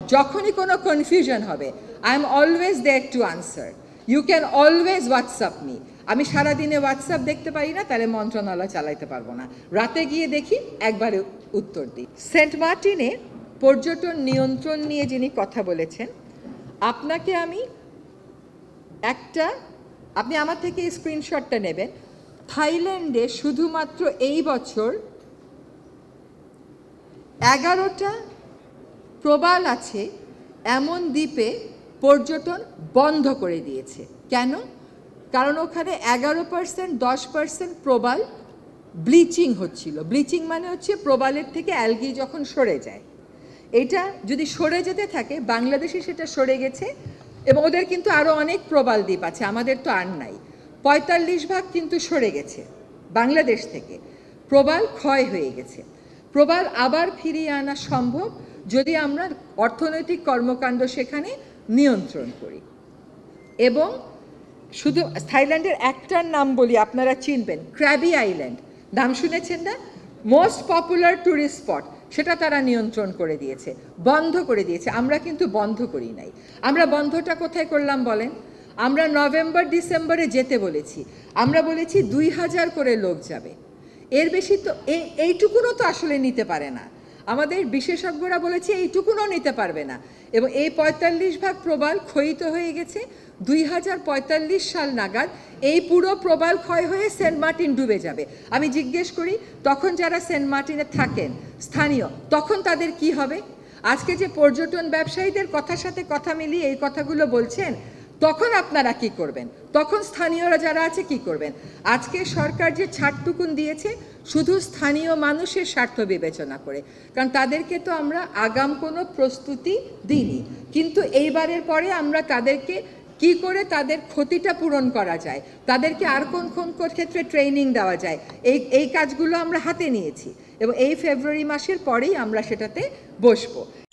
যখনই কোনো কনফিউশন হবে I am always there to answer. You can always WhatsApp me. আমি সারাদিনে হোয়াটসঅ্যাপ দেখতে পারি না, তাহলে মন্ত্রণালয় চালাইতে পারবো না। রাতে গিয়ে দেখি, একবারে উত্তর দিই। সেন্ট মার্টিনে পর্যটন নিয়ন্ত্রণ নিয়ে যিনি কথা বলেছেন, আপনাকে আমি আপনি আমার থেকে এই স্ক্রিনশটটা নেবেন। থাইল্যান্ডে শুধুমাত্র এই বছর 11টা প্রবাল আছে এমন দ্বীপে পর্যটন বন্ধ করে দিয়েছে। কেন? কারণ ওখানে 11% 10% প্রবাল ব্লিচিং হচ্ছিল। ব্লিচিং মানে হচ্ছে প্রবালের থেকে অ্যালগি যখন সরে যায়। এটা যদি সরে যেতে থাকে, বাংলাদেশে সেটা সরে গেছে, এবং ওদের কিন্তু আরও অনেক প্রবাল দ্বীপ আছে, আমাদের তো আর নাই। 45% কিন্তু সরে গেছে বাংলাদেশ থেকে। প্রবাল ক্ষয় হয়ে গেছে। প্রবাল আবার ফিরিয়ে আনা সম্ভব যদি আমরা অর্থনৈতিক কর্মকাণ্ড সেখানে নিয়ন্ত্রণ করি। এবং শুধু থাইল্যান্ডের একটার নাম বলি, আপনারা চিনবেন, ক্র্যাবি আইল্যান্ড, নাম শুনেছেন না? মোস্ট পপুলার ট্যুরিস্ট স্পট, সেটা তারা নিয়ন্ত্রণ করে দিয়েছে, বন্ধ করে দিয়েছে। আমরা কিন্তু বন্ধ করি নাই। আমরা বন্ধটা কোথায় করলাম বলেন? আমরা নভেম্বর ডিসেম্বরে যেতে বলেছি। আমরা বলেছি 2000 করে লোক যাবে, এর বেশি তো এইটুকুনও তো আসলে নিতে পারে না। আমাদের বিশেষজ্ঞরা বলেছে এইটুকুনও নিতে পারবে না। এবং এই 45% প্রবাল ক্ষয়িত হয়ে গেছে। 2045 সাল নাগাদ এই পুরো প্রবাল ক্ষয় হয়ে সেন্ট মার্টিন ডুবে যাবে। আমি জিজ্ঞেস করি, তখন যারা সেন্ট মার্টিনে থাকেন স্থানীয়, তখন তাদের কি হবে? আজকে যে পর্যটন ব্যবসায়ীদের কথার সাথে কথা মিলিয়ে এই কথাগুলো বলছেন, তখন আপনারা কি করবেন? তখন স্থানীয়রা যারা আছে কি করবেন? আজকে সরকার যে ছাড়টুকুন দিয়েছে শুধু স্থানীয় মানুষের স্বার্থ বিবেচনা করে, কারণ তাদেরকে তো আমরা আগাম কোনো প্রস্তুতি দিইনি। কিন্তু এইবারের পরে আমরা তাদেরকে কি করে তাদের ক্ষতিটা পূরণ করা যায়, তাদেরকে আর কোন কোন ক্ষেত্রে ট্রেনিং দেওয়া যায়, এই কাজগুলো আমরা হাতে নিয়েছি এবং এই ফেব্রুয়ারি মাসের পরেই আমরা সেটাতে বসবো।